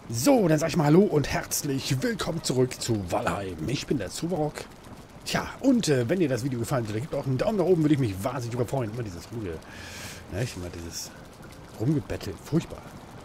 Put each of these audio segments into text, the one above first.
So, dann sag ich mal Hallo und herzlich willkommen zurück zu Valheim. Ich bin der Zuberrock. Tja, und wenn dir das Video gefallen hat, dann gebt auch einen Daumen nach oben, würde ich mich wahnsinnig darüber freuen. Immer dieses Rumgebettel. Furchtbar.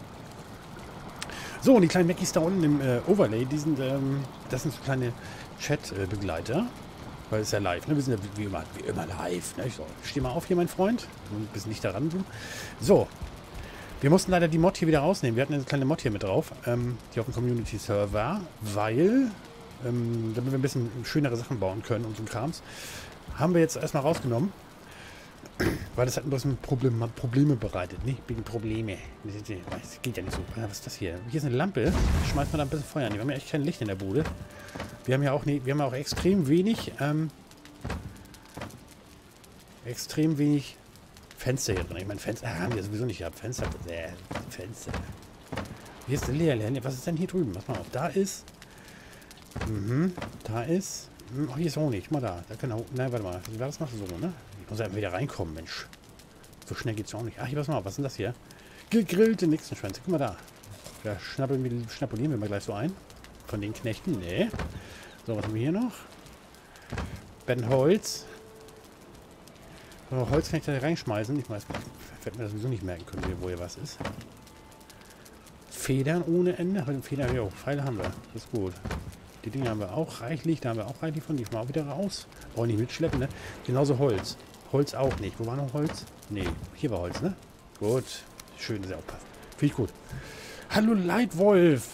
So, und die kleinen Mackies da unten im Overlay, das sind so kleine Chat-Begleiter. Weil es ist ja live, ne? Wir sind ja wie immer live. Ne? So, steh mal auf hier, mein Freund. Ein bisschen nicht daran, du. So. Wir mussten leider die Mod hier wieder rausnehmen. Wir hatten eine kleine Mod hier mit drauf, die auf dem Community-Server war, weil, damit wir ein bisschen schönere Sachen bauen können und so ein Krams, haben wir jetzt erstmal rausgenommen, weil das hat ein bisschen Probleme bereitet. Nicht wegen Probleme. Das geht ja nicht so. Was ist das hier? Hier ist eine Lampe. Schmeißt man da ein bisschen Feuer an. Wir haben ja echt kein Licht in der Bude. Wir haben ja auch extrem wenig, Fenster hier drin. Ich meine, Fenster haben wir sowieso nicht gehabt. Fenster. Hier ist der Leerland. Was ist denn hier drüben? Pass mal auf. Da ist. Da ist. Oh, hier ist auch nicht. Mal da. Da genau. Nein, warte mal. Wie war das noch so, ne? Ich muss einfach wieder reinkommen, Mensch. So schnell geht's auch nicht. Ach, hier, pass mal auf. Was ist denn das hier? Gegrillte Nixenschwänze. Guck mal da. Da schnapulieren wir mal gleich so ein. Von den Knechten. Nee. So, was haben wir hier noch? Ben Holz. Holz kann ich da reinschmeißen. Ich weiß, ich werde mir das sowieso nicht merken können, wo hier was ist. Federn ohne Ende. Federn, jo, Pfeile haben wir. Das ist gut. Die Dinge haben wir auch reichlich. Da haben wir auch reichlich von. Die mal auch wieder raus. Brauche ich nicht mitschleppen, ne? Genauso Holz. Holz auch nicht. Wo war noch Holz? Nee, hier war Holz, ne? Gut. Schön, dass er aufpasst. Finde ich gut. Hallo Leitwolf.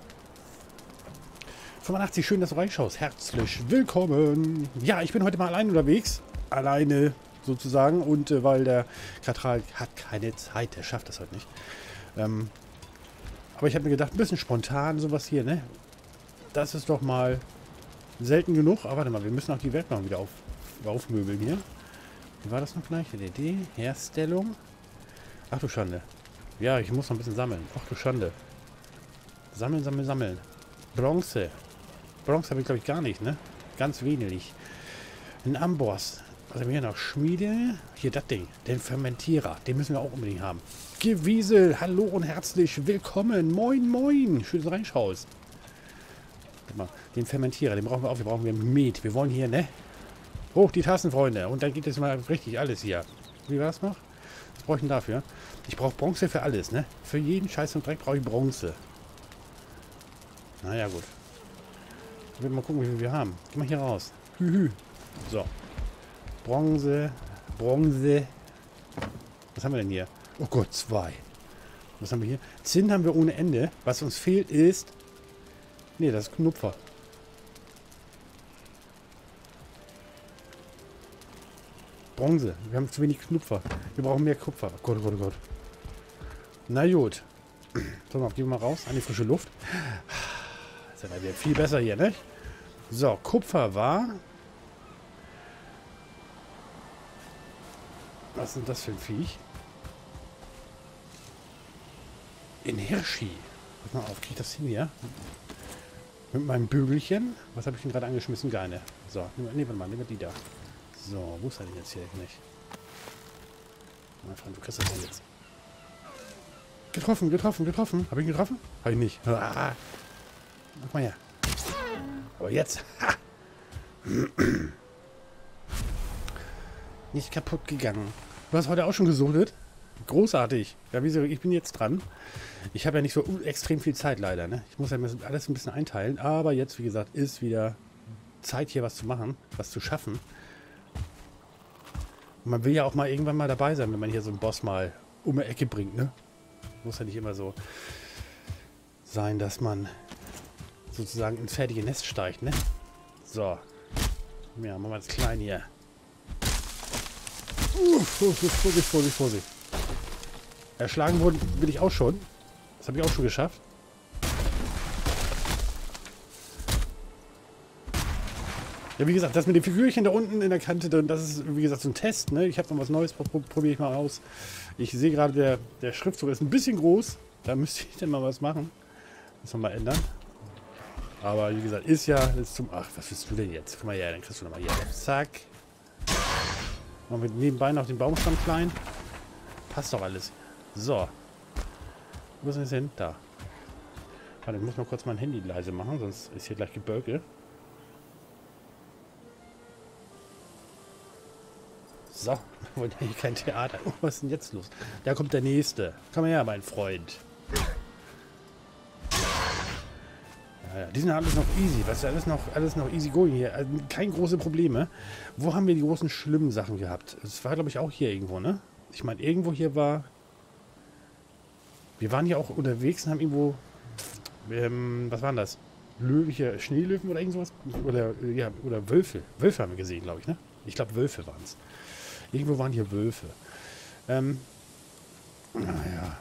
85, schön, dass du reinschaust. Herzlich willkommen. Ja, ich bin heute mal allein unterwegs. Alleine sozusagen. Und weil der Katral hat keine Zeit. Der schafft das heute nicht. Aber ich habe mir gedacht, ein bisschen spontan sowas hier, ne? Das ist doch mal selten genug. Aber warte mal, wir müssen auch die Werkbank wieder aufmöbeln hier. Wie war das noch gleich? DD, Herstellung. Ach du Schande. Ja, ich muss noch ein bisschen sammeln. Ach du Schande. Sammeln. Bronze. Bronze habe ich, glaube ich, gar nicht, ne? Ganz wenig. Ein Amboss. Was haben wir hier noch? Schmiede. Hier, das Ding. Den Fermentierer. Den müssen wir auch unbedingt haben. Gewiesel. Hallo und herzlich willkommen. Moin, moin. Schön, dass du reinschaust. Guck mal, den Fermentierer, den brauchen wir auch. Wir brauchen Met. Wir wollen hier, ne? Hoch die Tassen, Freunde. Und dann geht es mal richtig alles hier. Wie war das noch? Was brauche ich denn dafür? Ich brauche Bronze für alles, ne? Für jeden Scheiß und Dreck brauche ich Bronze. Naja, gut. Ich will mal gucken, wie viel wir haben. Geh mal hier raus. So. Bronze. Was haben wir denn hier? Oh Gott, 2. Was haben wir hier? Zinn haben wir ohne Ende. Was uns fehlt ist... Nee, das ist Knupfer. Bronze. Wir haben zu wenig Knupfer. Wir brauchen mehr Kupfer. Oh Gott. Na gut. So, gehen wir mal raus an die frische Luft. Das ist ja wieder viel besser hier, ne? So, Kupfer war... Was ist denn das für ein Viech? In Hirschi. Pass mal auf, krieg ich das hin hier? Mit meinem Bügelchen. Was habe ich denn gerade angeschmissen? Keine. So, nehmen wir die da. So, wo ist er denn jetzt hier nicht? Mein Freund, du kriegst das denn jetzt. Getroffen. Habe ich ihn getroffen? Habe ich nicht. Ah. Mach mal her. Aber jetzt. Ha. Nicht kaputt gegangen. Du hast heute auch schon gesuchtet? Großartig. Ja, wieso? Ich bin jetzt dran. Ich habe ja nicht so extrem viel Zeit leider, ne? Ich muss ja alles ein bisschen einteilen. Aber jetzt, wie gesagt, ist wieder Zeit, hier was zu machen, was zu schaffen. Und man will ja auch mal irgendwann mal dabei sein, wenn man hier so einen Boss mal um die Ecke bringt, ne? Muss ja nicht immer so sein, dass man sozusagen ins fertige Nest steigt, ne? So. Ja, machen wir das klein hier. Vorsicht. Erschlagen wurden will ich auch schon. Das habe ich auch schon geschafft. Ja, wie gesagt, das mit den Figürchen da unten in der Kante drin, das ist, wie gesagt, so ein Test, ne? Ich habe noch was Neues, probiere ich mal aus. Ich sehe gerade, der Schriftzug ist ein bisschen groß. Da müsste ich dann mal was machen. Müssen wir mal ändern. Aber wie gesagt, ist zum... Ach, was willst du denn jetzt? Guck mal her, dann kriegst du nochmal hier. Zack. Machen wir nebenbei noch den Baumstamm klein. Passt doch alles. So. Wo ist denn das hin? Da. Warte, ich muss mal kurz mein Handy leise machen, sonst ist hier gleich Gebölke. So, wir wollen hier kein Theater. Oh, was ist denn jetzt los? Da kommt der Nächste. Komm her, mein Freund. Ja, die sind ja alles noch easy. Was ist alles noch easy going hier. Also keine großen Probleme. Wo haben wir die großen schlimmen Sachen gehabt? Das war, glaube ich, auch hier irgendwo, ne? Ich meine, irgendwo hier war... Wir waren ja auch unterwegs und haben irgendwo... was waren das? Löwe, Schneelöwen oder irgend sowas? Oder, ja, oder Wölfe. Wölfe haben wir gesehen, glaube ich, ne? Ich glaube, Wölfe waren es. Irgendwo waren hier Wölfe. Naja.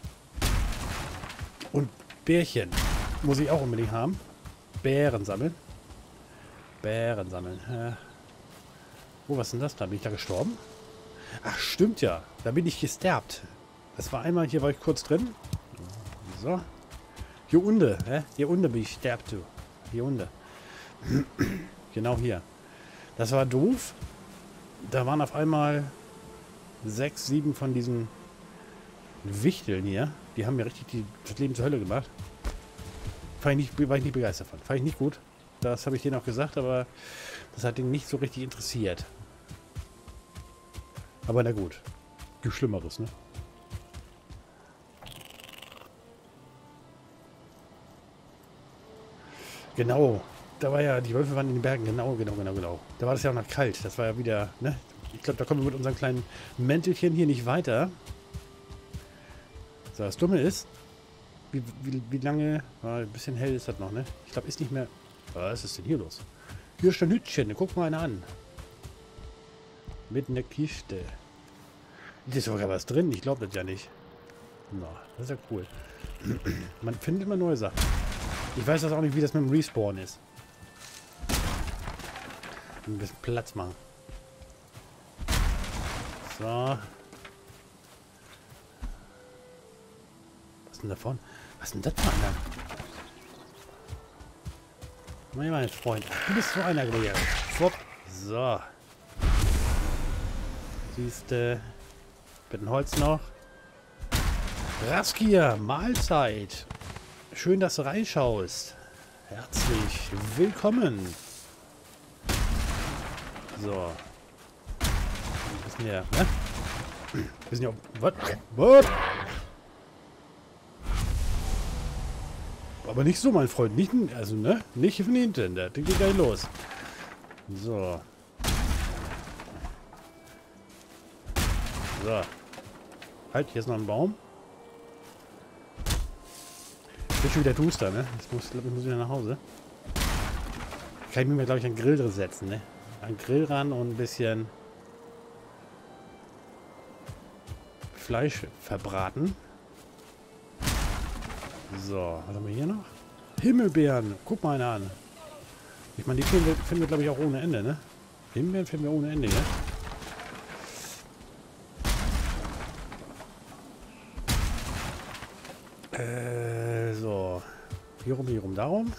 Und Bärchen. Muss ich auch unbedingt haben. Bären sammeln. Bären sammeln. Oh, was ist denn das da? Bin ich da gestorben? Ach, stimmt ja. Da bin ich gesterbt. Das war einmal, hier war ich kurz drin. So. Hier unten, hä? Hier unten bin ich sterbt, du. Hier unten. Genau hier. Das war doof. Da waren auf einmal 6, 7 von diesen Wichteln hier. Die haben mir richtig das Leben zur Hölle gemacht. War ich nicht begeistert von. Fand ich nicht gut. Das habe ich denen auch gesagt, aber das hat ihn nicht so richtig interessiert. Aber na gut. Gibt Schlimmeres, ne? Genau. Da war ja, die Wölfe waren in den Bergen. Genau. Da war das ja auch noch kalt. Das war ja wieder, ne? Ich glaube, da kommen wir mit unseren kleinen Mäntelchen hier nicht weiter. So, das Dumme ist, wie lange... ein bisschen hell ist das noch, ne? Ich glaube, ist nicht mehr... Was ist denn hier los? Hier ist ein Hütchen. Guck mal einer an. Mit einer Kiste. Ist sogar was drin. Ich glaube das ja nicht. Na, das ist ja cool. Man findet immer neue Sachen. Ich weiß das auch nicht, wie das mit dem Respawn ist. Ein bisschen Platz machen. So. Was ist denn davon? Was ist denn das für einer? Mein Freund. Du bist so einer gewesen. So. Siehste. Bitte ein Holz noch. Raskia, Mahlzeit. Schön, dass du reinschaust. Herzlich willkommen. So. Ein bisschen her, ne? Wir sind ja... Was? Aber nicht so, mein Freund. Nicht, also, ne? Nicht von hinten. Der geht gleich los. So. So. Halt, hier ist noch ein Baum. Ich bin schon wieder duster, ne? Ich muss wieder nach Hause. Kann ich mir, glaube ich, einen Grill drin setzen, ne? Einen Grill ran und ein bisschen Fleisch verbraten. So, was haben wir hier noch? Himmelbeeren. Guck mal einer an. Ich meine, die finden wir glaube ich, auch ohne Ende, ne? Himbeeren finden wir ohne Ende, ja? So. Hier rum, darum.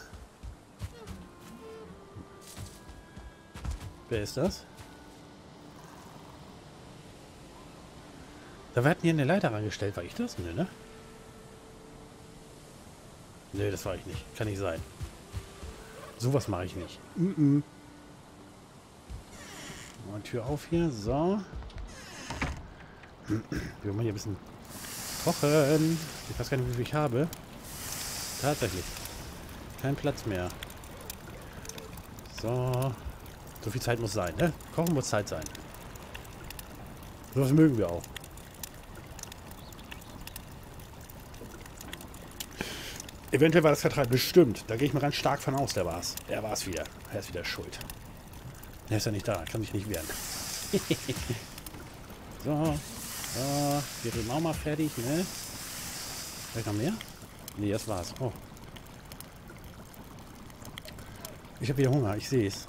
Wer ist das? Da hatten hier eine Leiter rangestellt. War ich das? Nö, ne? Nö, das war ich nicht. Kann nicht sein. Sowas mache ich nicht. Mal Tür auf hier. So. Wir wollen hier ein bisschen kochen. Ich weiß gar nicht, wie viel ich habe. Tatsächlich. Kein Platz mehr. So. So viel Zeit muss sein, ne? Kochen muss Zeit sein. So was mögen wir auch. Eventuell war das Vertrag bestimmt. Da gehe ich mal ganz stark von aus, der war's. Er war es wieder. Er ist wieder schuld. Er ist ja nicht da, kann sich nicht wehren. So. So. Wir sind auch mal fertig, ne? Vielleicht noch mehr? Nee, das war's. Oh. Ich habe wieder Hunger, ich sehe es.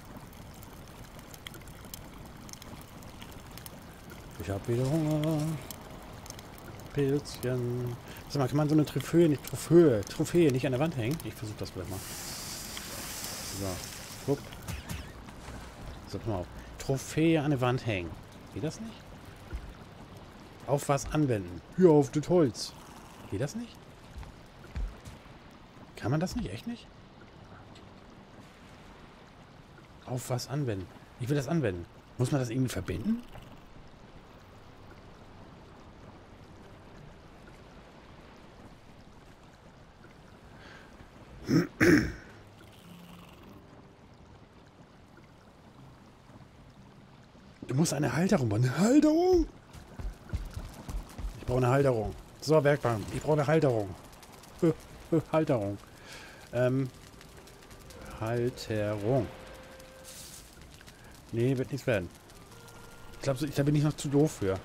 Ich habe wieder Hunger. Pilzchen. Sag mal, kann man so eine Trophäe nicht an der Wand hängen? Ich versuche das gleich mal. So, guck. So, pass mal auf. Trophäe an der Wand hängen. Geht das nicht? Auf was anwenden? Hier auf das Holz. Geht das nicht? Kann man das nicht? Echt nicht? Auf was anwenden? Ich will das anwenden. Muss man das irgendwie verbinden? Du musst eine Halterung bauen. Eine Halterung? Ich brauche eine Halterung. So, Werkbank. Ich brauche eine Halterung. Halterung. Halterung. Nee, wird nichts werden. Ich glaube, da bin ich noch zu doof für.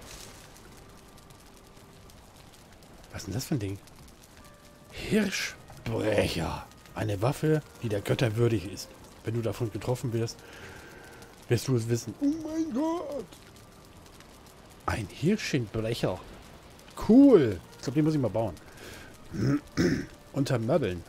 Was ist denn das für ein Ding? Hirschbrecher. Eine Waffe, die der Götter würdig ist. Wenn du davon getroffen wirst, wirst du es wissen. Oh mein Gott. Ein Hirschbrecher. Cool. Ich glaube, den muss ich mal bauen. Unter Möbeln.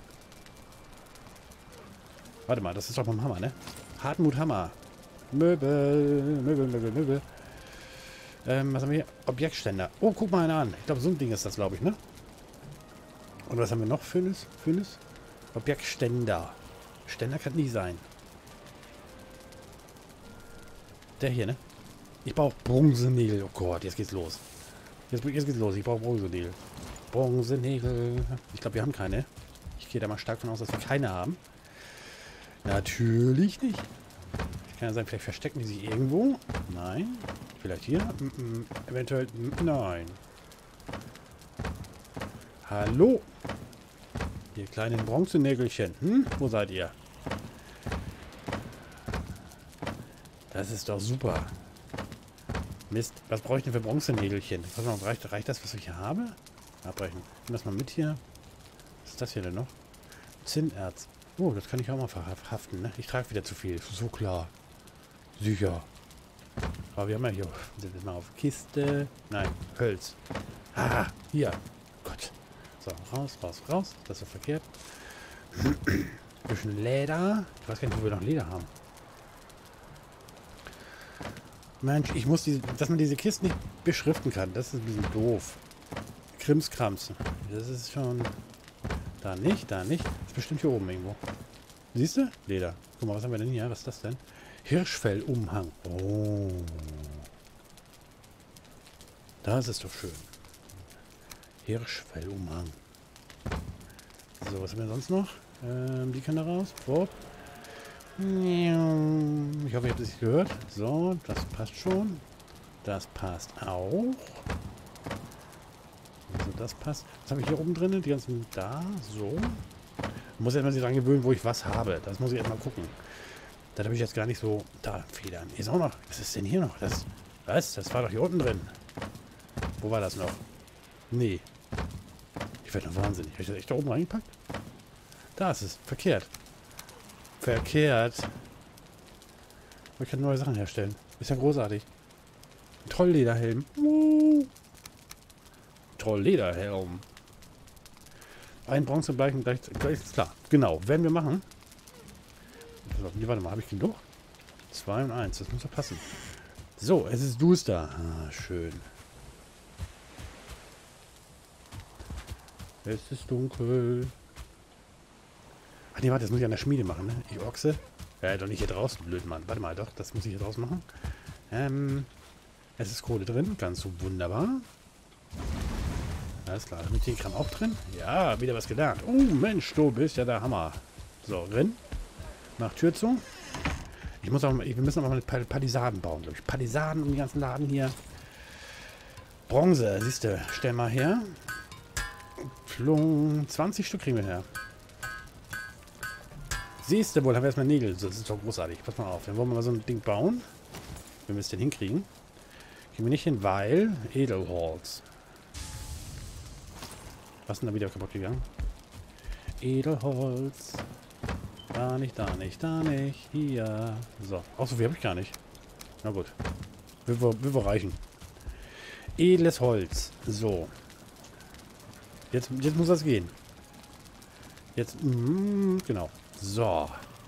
Warte mal, das ist doch beim Hammer, ne? Hartmut Hammer. Möbel, Möbel, Möbel, Möbel. Was haben wir hier? Objektständer. Oh, guck mal einer an. Ich glaube, so ein Ding ist das, glaube ich, ne? Und was haben wir noch? Schönes? Objektständer. Ständer kann nicht sein. Der hier, ne? Ich brauche Bronzenägel. Oh Gott, jetzt geht's los. Jetzt geht's los. Ich brauche Bronzenägel. Bronzenägel. Ich glaube, wir haben keine. Ich gehe da mal stark von aus, dass wir keine haben. Natürlich nicht. Kann ja sein, vielleicht verstecken die sich irgendwo. Nein. Vielleicht hier. Eventuell. Nein. Hallo. Ihr kleinen Bronzenägelchen. Wo seid ihr? Das ist doch super. Mist. Was brauche ich denn für Bronzenägelchen? Was noch, reicht das, was ich hier habe? Abbrechen. Nimm das mal mit hier. Was ist das hier denn noch? Zinnerz. Oh, das kann ich auch mal verhaften, ne? Ich trage wieder zu viel. So klar. Sicher. Aber wir haben ja hier... Sind wir mal auf Kiste. Nein, Hölz. Ah, hier. Gott. So, raus, raus, raus. Das ist verkehrt. Bisschen Leder. Ich weiß gar nicht, wo wir noch Leder haben. Mensch, ich muss diese... Dass man diese Kisten nicht beschriften kann. Das ist ein bisschen doof. Krimskrams. Das ist schon... Da nicht, da nicht. Das ist bestimmt hier oben irgendwo. Siehst du? Leder. Guck mal, was haben wir denn hier? Was ist das denn? Hirschfellumhang. Oh. Das ist doch schön. Hirschfellumhang. So, was haben wir sonst noch? Die können da raus. Bob. Ich hoffe, ihr habt es gehört. So, das passt schon. Das passt auch. Also das passt. Was habe ich hier oben drin? Die ganzen da. So. Ich muss erstmal sich daran gewöhnen, wo ich was habe. Das muss ich erstmal gucken. Das habe ich jetzt gar nicht so... Da, Federn. Hier ist auch noch... Was ist denn hier noch? Was? Das war doch hier unten drin. Wo war das noch? Nee. Ich werde noch wahnsinnig. Habe ich das echt da oben reingepackt? Da ist es. Verkehrt. Verkehrt. Ich kann neue Sachen herstellen. Ist ja großartig. Trolllederhelm. Trolllederhelm. Ein Bronzebleichen gleich ist klar. Genau, werden wir machen. Warte mal, habe ich genug? 2 und 1, das muss doch passen. So, es ist duster. Ah, schön. Es ist dunkel. Ach nee, warte, das muss ich an der Schmiede machen, ne? Ich Ochse. Ja, doch nicht hier draußen, blöd Mann. Warte mal, doch, das muss ich hier draußen machen. Es ist Kohle drin, ganz so wunderbar. Alles klar, mit den Kram auch drin. Ja, wieder was gelernt. Oh Mensch, du bist ja der Hammer. So, rein. Mach Tür zu. Wir müssen auch mal Palisaden bauen, glaube ich. Palisaden um den ganzen Laden hier. Bronze, siehst du, stell mal her. 20 Stück kriegen wir her. Siehst du wohl, haben wir erstmal Nägel. Das ist doch großartig. Pass mal auf, dann wollen wir mal so ein Ding bauen. Wenn wir es denn hinkriegen. Kriegen wir nicht hin, weil Edelholz. Was ist denn da wieder kaputt gegangen? Edelholz. Da nicht, da nicht, da nicht. Hier. So. Auch so viel habe ich gar nicht. Na gut. Wir reichen. Edles Holz. So. Jetzt muss das gehen. Jetzt. Genau. So.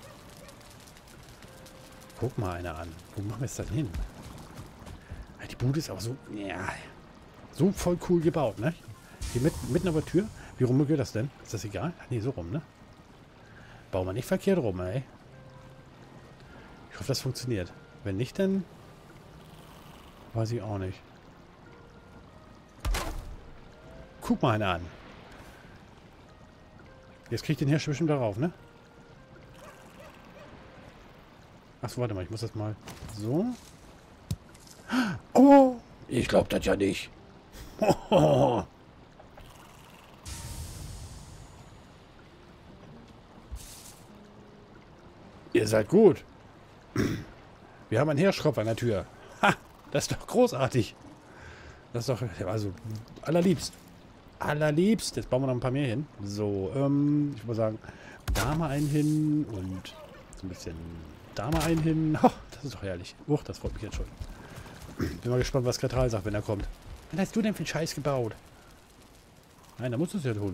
Guck mal einer an. Wo machen wir es denn hin? Die Bude ist auch so. Ja. So voll cool gebaut, ne? Hier mitten auf der Tür. Wie rum geht das denn? Ist das egal? Ach nee, so rum, ne? Bauen wir nicht verkehrt rum, ey. Ich hoffe, das funktioniert. Wenn nicht, dann weiß ich auch nicht. Guck mal einer an. Jetzt krieg ich den Hirsch bestimmt darauf, ne? Achso, warte mal, ich muss das mal so. Oh! Ich glaub das ja nicht. Oh. Ihr seid gut. Wir haben einen Hirschkopf an der Tür. Ha! Das ist doch großartig. Das ist doch, also, allerliebst. Allerliebst. Jetzt bauen wir noch ein paar mehr hin. So, ich würde sagen, da mal einen hin und so ein bisschen da mal einen hin. Oh, das ist doch herrlich. Uch, das freut mich jetzt schon. Bin mal gespannt, was Katral sagt, wenn er kommt. Was hast du denn für einen Scheiß gebaut? Nein, da musst du es ja tun.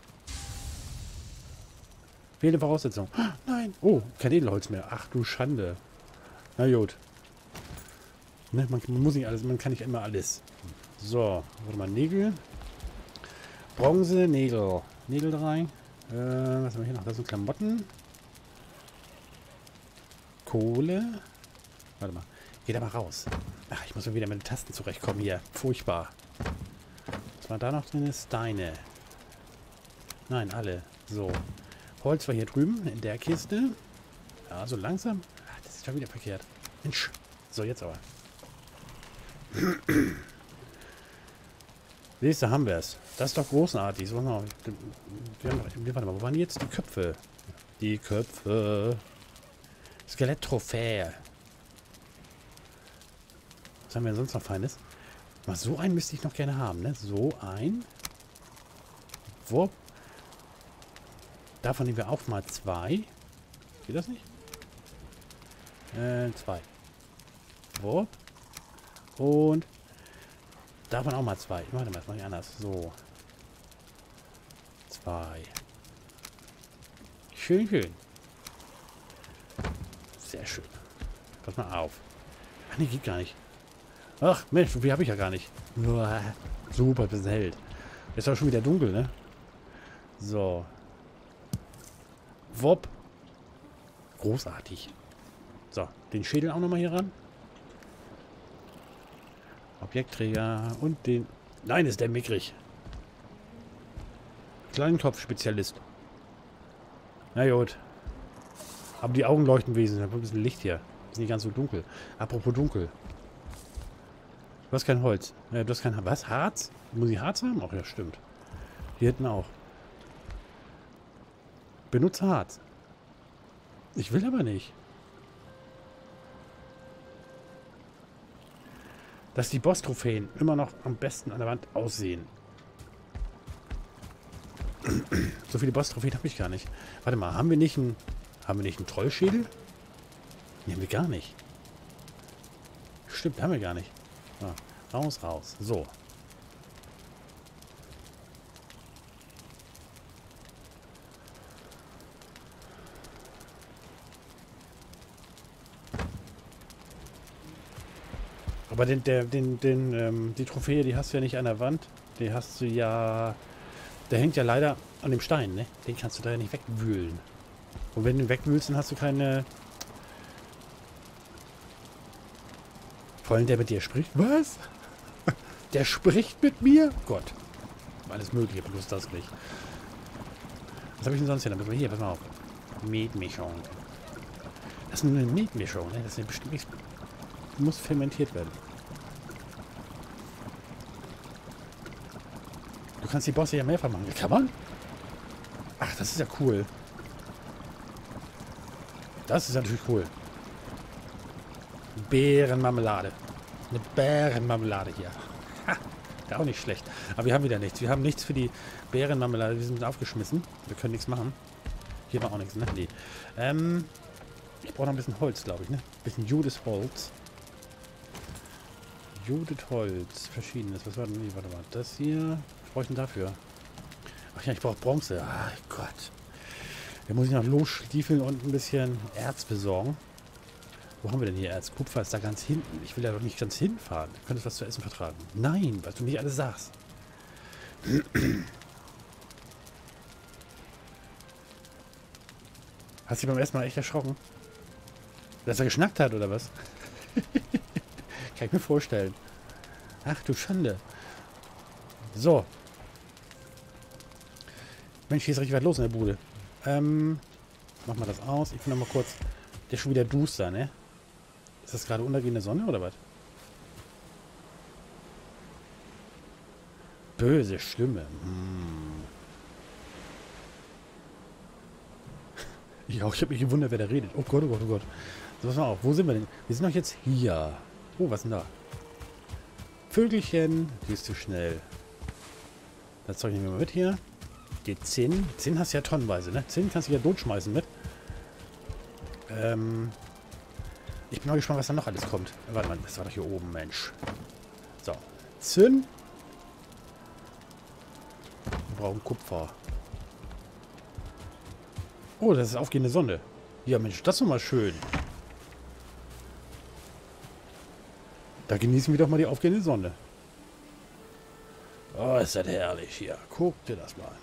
Fehlende Voraussetzung. Nein. Oh, kein Edelholz mehr. Ach du Schande. Na gut. Ne, man muss nicht alles, man kann nicht immer alles. So, warte mal, Nägel. Bronze, Nägel. Nägel 3. Was haben wir hier noch? Das sind Klamotten. Kohle. Warte mal. Geh da mal raus. Ach, ich muss mal wieder mit den Tasten zurechtkommen hier. Furchtbar. Was war da noch drin? Steine. Nein, alle. So. Holz war hier drüben in der Kiste. Ja, so langsam. Ach, das ist schon wieder verkehrt. Mensch. So, jetzt aber. Siehst du, haben wir es. Das ist doch großartig. So, warte mal, wo waren jetzt die Köpfe? Die Köpfe. Skelett-Trophäe. Was haben wir denn sonst noch Feines? Mal so einen müsste ich noch gerne haben, ne? So ein. Wupp. Davon nehmen wir auch mal 2. Geht das nicht? 2. Wupp. Und davon auch mal 2. Warte mal, das mache ich anders. So. 2. Schön, schön. Sehr schön. Pass mal auf. Ach nee, geht gar nicht. Ach, Mensch, so viel habe ich ja gar nicht. Uah, super, bisschen hell. Ist doch schon wieder dunkel, ne? So. Wupp. Großartig. So, den Schädel auch nochmal hier ran. Objektträger und den... Nein, ist der mickrig. Kleintopf-Spezialist. Na gut. Aber die Augen leuchten wesentlich. Ein bisschen Licht hier. Ist nicht ganz so dunkel. Apropos dunkel. Du hast kein Holz. Du hast kein... Was? Harz? Muss ich Harz haben? Ach ja, stimmt. Hier hinten auch. Benutze Harz. Ich will aber nicht. Dass die Boss-Trophäen immer noch am besten an der Wand aussehen. So viele Boss-Trophäen habe ich gar nicht. Warte mal, haben wir nicht einen Trollschädel? Nee, haben wir gar nicht. Stimmt, haben wir gar nicht. Ah, raus, raus. So. Aber die Trophäe, die hast du ja nicht an der Wand. Die hast du ja... Der hängt ja leider an dem Stein, ne? Den kannst du da ja nicht wegwühlen. Und wenn du ihn wegwühlst, dann hast du keine... Vor allem der mit dir spricht. Was? Der spricht mit mir? Gott. Alles mögliche, bloß das nicht. Was habe ich denn sonst hier? Hier, pass mal auf. Metmischung. Das ist eine Metmischung, ne? Das ist eine bestimmte... Muss fermentiert werden. Du kannst die Bosse ja mehrfach machen. Kann man? Ach, das ist ja cool. Das ist natürlich cool. Beerenmarmelade. Eine Beerenmarmelade hier. Ha, ja, auch nicht schlecht. Aber wir haben wieder nichts. Wir haben nichts für die Beerenmarmelade. Wir sind aufgeschmissen. Wir können nichts machen. Hier war auch nichts, ne? Nee. Ich brauche noch ein bisschen Holz, glaube ich, ne? Ein bisschen Judith Holz. Judith Holz. Verschiedenes. Was war denn? Nee, warte mal. Das hier. Was brauche ich denn dafür? Ach ja, ich brauche Bronze. Ach Gott. Da muss ich noch losstiefeln und ein bisschen Erz besorgen. Wo haben wir denn hier Erz? Kupfer ist da ganz hinten. Ich will ja doch nicht ganz hinfahren. Du könntest was zu essen vertragen. Nein, was du nicht alles sagst. Hast du dich beim ersten Mal echt erschrocken? Dass er geschnackt hat, oder was? Kann ich mir vorstellen. Ach du Schande. So. Mensch, hier ist richtig was los in der Bude. Mach mal das aus. Ich will noch mal kurz... Der ist schon wieder duster, ne? Ist das gerade untergehende Sonne, oder was? Böse, schlimme. Ja, ich habe mich gewundert, wer da redet. Oh Gott, oh Gott, oh Gott. So, pass mal auf. Wo sind wir denn? Wir sind doch jetzt hier. Oh, was ist denn da? Vögelchen. Die ist zu schnell. Das Zeug nehmen wir mal mit hier. Die Zinn. Zinn hast du ja tonnenweise, ne? Zinn kannst du ja totschmeißen mit. Ich bin mal gespannt, was da noch alles kommt. Warte mal, das war doch hier oben, Mensch. So. Zinn. Wir brauchen Kupfer. Oh, das ist aufgehende Sonne. Ja, Mensch, das ist doch mal schön. Da genießen wir doch mal die aufgehende Sonne. Oh, ist das herrlich hier. Guck dir das mal an.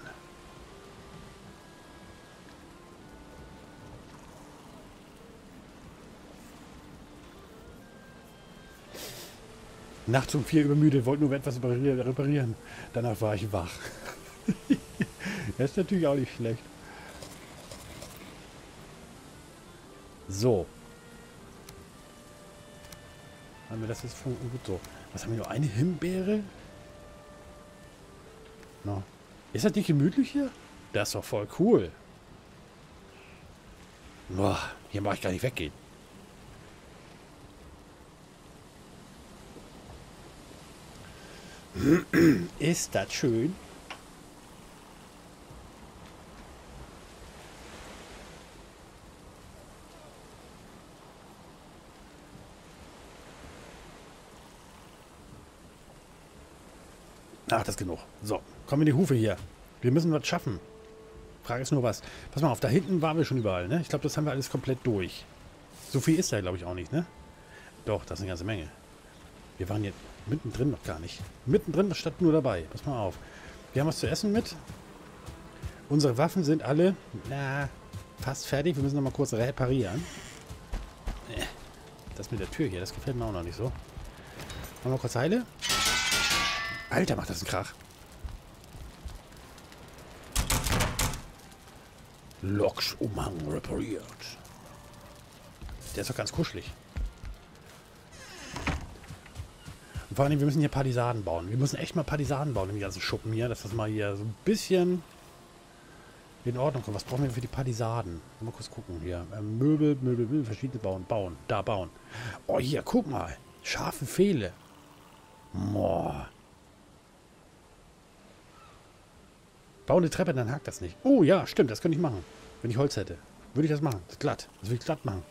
Nachts um 4 übermüdet, wollte nur etwas reparieren. Danach war ich wach. Das ist natürlich auch nicht schlecht. So. Haben wir das jetzt von gut so. Was haben wir nur? Eine Himbeere? No. Ist das nicht gemütlich hier? Das ist doch voll cool. Boah, hier mag ich gar nicht weggehen. Ist das schön? Ach, das ist genug. So, kommen in die Hufe hier. Wir müssen was schaffen. Frage ist nur was. Pass mal auf, da hinten waren wir schon überall, ne? Ich glaube, das haben wir alles komplett durch. So viel ist da, glaube ich, auch nicht, ne? Doch, das ist eine ganze Menge. Wir waren jetzt mittendrin noch gar nicht. Mittendrin, das stand nur dabei. Pass mal auf. Wir haben was zu essen mit. Unsere Waffen sind alle, fast fertig. Wir müssen noch mal kurz reparieren. Das mit der Tür hier, das gefällt mir auch noch nicht so. Machen wir kurz Heile. Alter, macht das einen Krach. Loksumhang repariert. Der ist doch ganz kuschelig. Und vor allem, wir müssen hier Palisaden bauen. Wir müssen echt mal Palisaden bauen in die ganzen Schuppen hier, dass das mal hier so ein bisschen in Ordnung kommt. Was brauchen wir für die Palisaden? Mal kurz gucken hier. Möbel, verschiedene bauen. Da bauen. Oh, hier, guck mal. Scharfe Pfähle. Boah. Bau eine Treppe, dann hakt das nicht. Oh ja, stimmt, das könnte ich machen. Wenn ich Holz hätte. Würde ich das machen. Das ist glatt. Das würde ich glatt machen.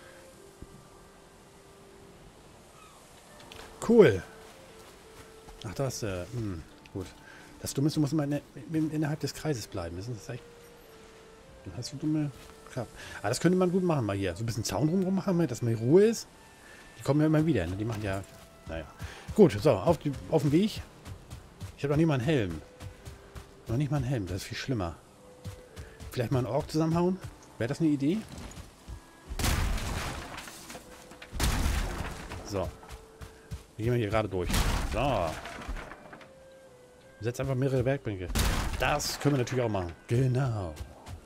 Cool. Ach, das, gut. Das Dumme ist, du musst immer innerhalb des Kreises bleiben. Das ist echt... Dann hast du dumme... Klar. Aber das könnte man gut machen mal hier. So ein bisschen Zaun drumherum machen, dass mal Ruhe ist. Die kommen ja immer wieder. Ne? Die machen ja... Naja. Gut, so, auf den Weg. Ich habe noch nie mal einen Helm. Noch nicht mal einen Helm, das ist viel schlimmer. Vielleicht mal einen Ork zusammenhauen? Wäre das eine Idee? So. Wir gehen hier gerade durch. So. Setz einfach mehrere Werkbänke. Das können wir natürlich auch machen. Genau.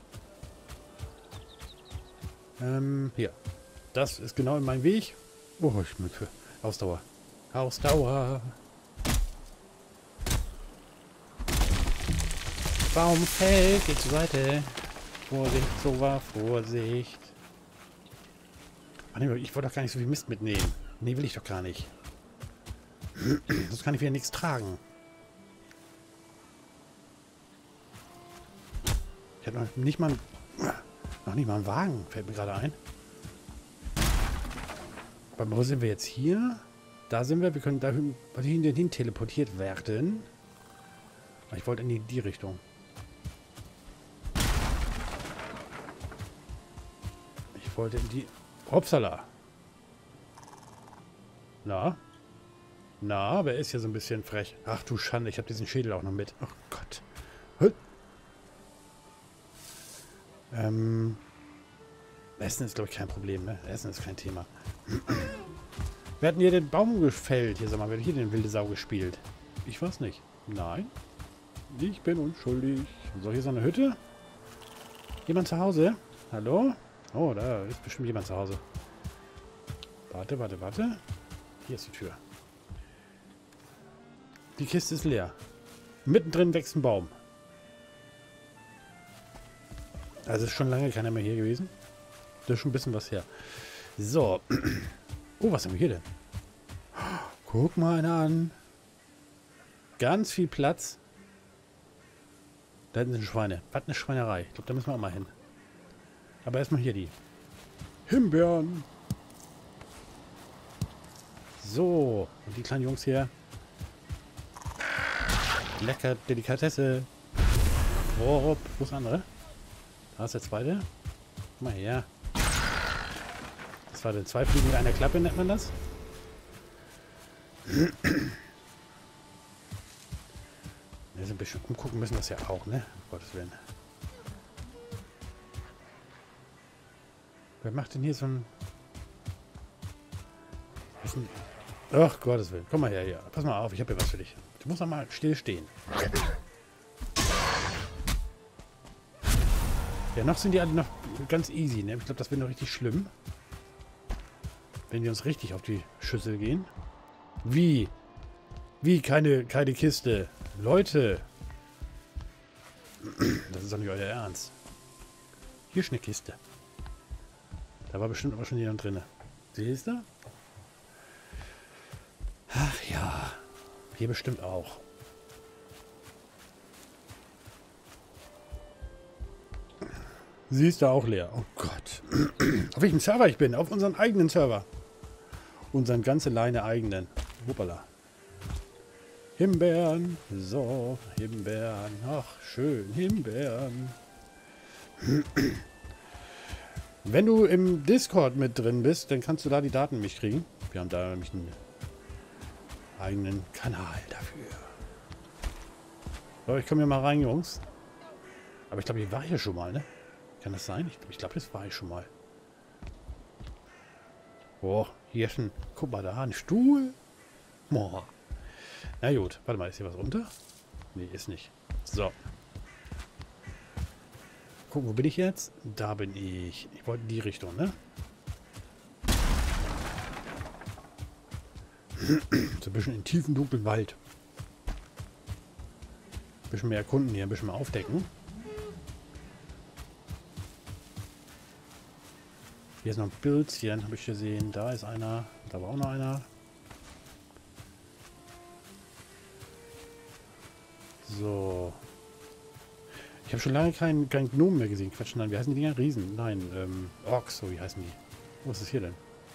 Hier. Das ist genau in meinem Weg. Oh, ich bin für Ausdauer. Ausdauer. Baum fällt, geht zur Seite. Vorsicht, so war Vorsicht. Ach nee, ich wollte doch gar nicht so viel Mist mitnehmen. Nee, will ich doch gar nicht. Sonst kann ich wieder nichts tragen. Ich habe noch nicht mal einen Wagen, fällt mir gerade ein. Aber wo sind wir jetzt hier? Da sind wir. Wir können da hin teleportiert werden. Ich wollte in die Richtung. Ich wollte in die... Hopsala. Na? Na, wer ist hier so ein bisschen frech? Ach du Schande, ich habe diesen Schädel auch noch mit. Ach Gott. Essen ist, glaube ich, kein Problem, ne? Essen ist kein Thema. Wer hat denn hier den Baum gefällt? Hier, sag mal, wer hat hier den wilde Sau gespielt? Ich weiß nicht. Nein. Ich bin unschuldig. So, hier ist eine Hütte. Jemand zu Hause? Hallo? Oh, da ist bestimmt jemand zu Hause. Warte, warte, warte. Hier ist die Tür. Die Kiste ist leer. Mittendrin wächst ein Baum. Also ist schon lange keiner mehr hier gewesen. Das ist schon ein bisschen was her. So. Oh, was haben wir hier denn? Guck mal einer an. Ganz viel Platz. Da hinten sind Schweine. Was eine Schweinerei. Ich glaube, da müssen wir auch mal hin. Aber erstmal hier die Himbeeren. So. Und die kleinen Jungs hier. Lecker Delikatesse. Oh, wo ist der andere? Da ist der zweite. Komm mal her. Das war der zwei Fliegen mit einer Klappe, nennt man das. Wir sind ein bisschen umgucken müssen das ja auch, ne? Um Gottes Willen. Wer macht denn hier so ein... Ach, Gottes Willen. Komm mal her hier. Pass mal auf, ich habe hier was für dich. Du musst doch mal still stehen. Ja, noch sind die alle noch ganz easy, ne? Ich glaube, das wird noch richtig schlimm. Wenn die uns richtig auf die Schüssel gehen. Wie? Wie? Keine Kiste. Leute. Das ist doch nicht euer Ernst. Hier ist eine Kiste. Da war bestimmt aber schon jemand drin. Siehst du? Ach ja. Hier bestimmt auch. Sie ist da auch leer. Oh Gott. Auf welchem Server ich bin? Auf unseren eigenen Server. Unseren ganze Leine eigenen. Hoppala. Himbeeren. So, Himbeeren. Ach, schön. Himbeeren. Wenn du im Discord mit drin bist, dann kannst du da die Daten mich kriegen. Wir haben da nämlich einen eigenen Kanal dafür. So, ich komme hier mal rein, Jungs. Aber ich glaube, ich war hier schon mal, ne? Kann das sein? Ich glaube, das war ich schon mal. Boah, hier ist ein... Guck mal da, ein Stuhl. Boah. Na gut, warte mal, ist hier was unter? Nee, ist nicht. So. Guck, wo bin ich jetzt? Da bin ich. Ich wollte in die Richtung, ne? So ein bisschen in tiefen, dunklen Wald. Ein bisschen mehr erkunden hier, ein bisschen mehr aufdecken. Hier ist noch ein Pilzchen, habe ich gesehen. Da ist einer. Da war auch noch einer. So. Ich habe schon lange keinen Gnomen mehr gesehen. Quatsch, nein, wie heißen die Dinger? Riesen. Nein, Orks, so wie heißen die. Wo ist es hier denn?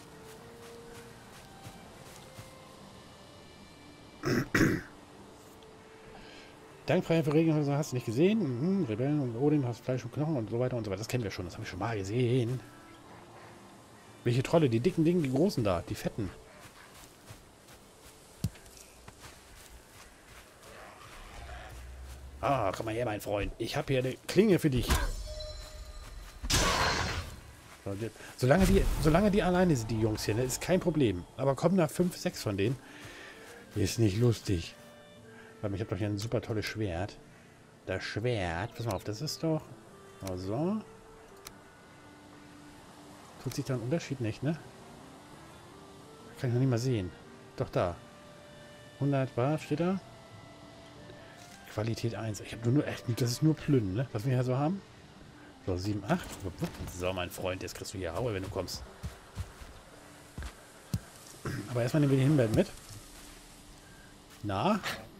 Dankfreie Verregnung hast du nicht gesehen. Rebellen und Odin hast Fleisch und Knochen und so weiter und so weiter. Das kennen wir schon, das habe ich schon mal gesehen. Welche Trolle? Die dicken Dinge, die großen da, die fetten. Ah, komm mal her, mein Freund. Ich habe hier eine Klinge für dich. Solange die alleine sind, die Jungs hier, ne, ist kein Problem. Aber kommen da 5, 6 von denen, ist nicht lustig. Weil ich habe doch hier ein super tolles Schwert. Das Schwert, pass mal auf, das ist doch... Also. Tut sich da ein Unterschied nicht, ne? Kann ich noch nicht mal sehen. Doch da. 100 Bar, steht da? Qualität 1. Ich habe nur echt, das ist nur Plünnen, ne? Was wir hier so haben. So, 7, 8. So, mein Freund, jetzt kriegst du hier Haue, wenn du kommst. Aber erstmal nehmen wir die Himbeeren mit. Na?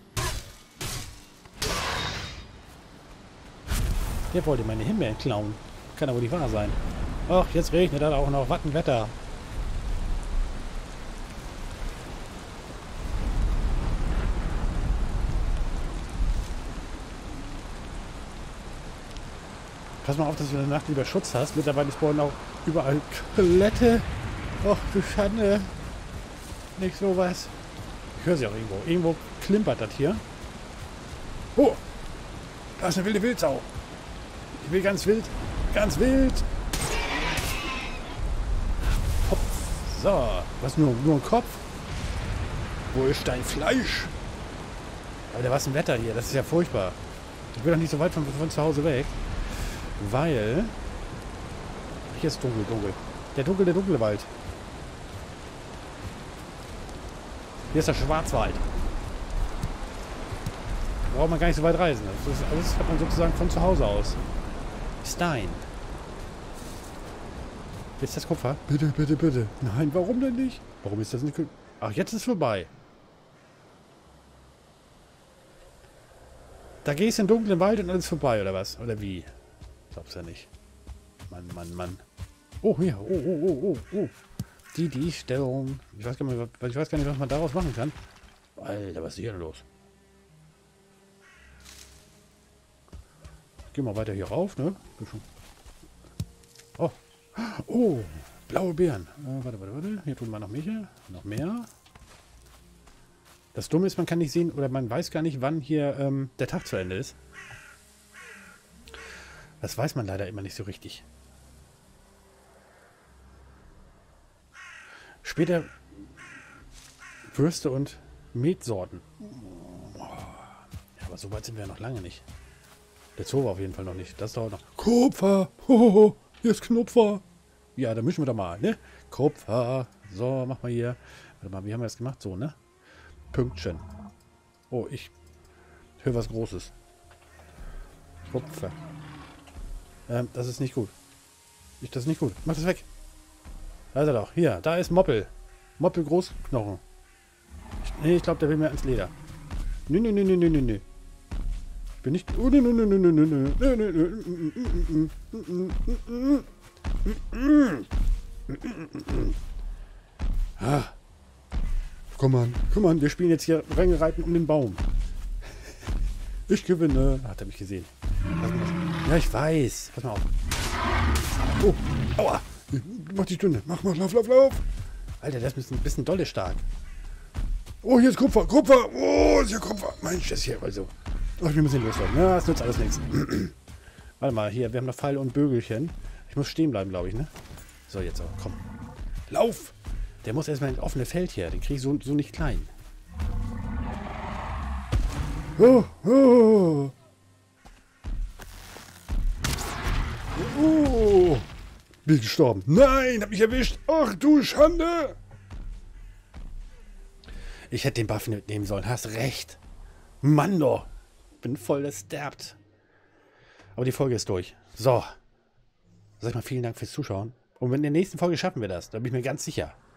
Der wollte meine Himbeeren klauen. Kann aber nicht wahr sein. Ach, jetzt regnet da auch noch. Was ein Wetter. Pass mal auf, dass du in der Nacht lieber Schutz hast. Mittlerweile spawnen auch überall Skelette. Och, du Schande. Nicht sowas. Ich höre sie auch irgendwo. Irgendwo klimpert das hier. Oh, da ist eine wilde Wildsau. Ich will ganz wild. Ganz wild. So, was nur ein Kopf? Wo ist dein Fleisch? Alter, was ein Wetter hier. Das ist ja furchtbar. Ich bin doch nicht so weit von zu Hause weg. Weil... Hier ist dunkel, dunkel. Der dunkle Wald. Hier ist der Schwarzwald. Braucht man gar nicht so weit reisen. Das ist alles hat man sozusagen von zu Hause aus. Stein. Ist das Kupfer? Bitte, bitte, bitte. Nein, warum denn nicht? Warum ist das nicht... Ach, jetzt ist es vorbei. Da gehst du in den dunklen Wald und alles vorbei, oder was? Oder wie? Glaub's ja nicht. Mann, Mann, Mann. Oh, hier. Oh. Die Stellung. Ich weiß gar nicht, was man daraus machen kann. Alter, was ist hier denn los? Gehen wir weiter hier rauf, ne? Oh. Oh, blaue Beeren. Warte. Hier tun wir noch mehr. Noch mehr. Das Dumme ist, man kann nicht sehen, oder man weiß gar nicht, wann hier der Tag zu Ende ist. Das weiß man leider immer nicht so richtig. Später Würste und Metsorten. Ja, aber so weit sind wir ja noch lange nicht. Der Zoo war auf jeden Fall noch nicht. Das dauert noch. Kupfer! Hohoho, hier ist Knupfer! Ja, da mischen wir doch mal, ne? Kupfer. So, mach mal hier. Warte mal, wie haben wir das gemacht? So, ne? Pünktchen. Oh, ich höre was Großes. Kupfer. Das ist nicht gut. Das ist nicht gut. Mach das weg. Da ist er doch. Hier, da ist Moppel. Moppel Großknochen. Nee, ich glaube, der will mir ans Leder. Nö. Ich bin nicht... Oh, Ah. Komm an, wir spielen jetzt hier Ränge reiten um den Baum. Ich gewinne. Hat er mich gesehen. Ja, ich weiß. Pass mal auf. Oh, aua. Mach die Stunde. Mach, lauf. Alter, der ist ein bisschen dolle stark. Oh, hier ist Kupfer. Oh, ist hier Kupfer. Mensch, das ist hier also. Ach, wir müssen loslaufen. Ja, das nützt alles nichts. Warte mal, hier, wir haben noch Pfeil und Bögelchen. Ich muss stehen bleiben, glaube ich, ne? So, jetzt aber, komm. Lauf! Der muss erstmal ins offene Feld hier. Den kriege ich so nicht klein. Oh. Bin gestorben. Nein, hab mich erwischt. Ach du Schande. Ich hätte den Buff mitnehmen sollen. Hast recht. Mann doch. Bin voll gesterbt. Aber die Folge ist durch. So. Sag mal, vielen Dank fürs Zuschauen. Und in der nächsten Folge schaffen wir das. Da bin ich mir ganz sicher.